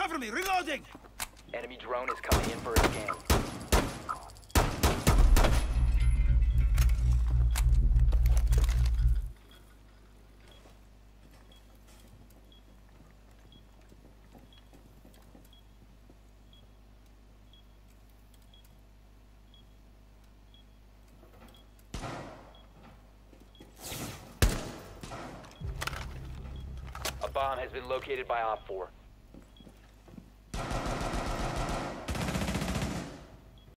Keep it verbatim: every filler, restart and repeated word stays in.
Cover me, reloading! Enemy drone is coming in for a scan. A bomb has been located by Op four.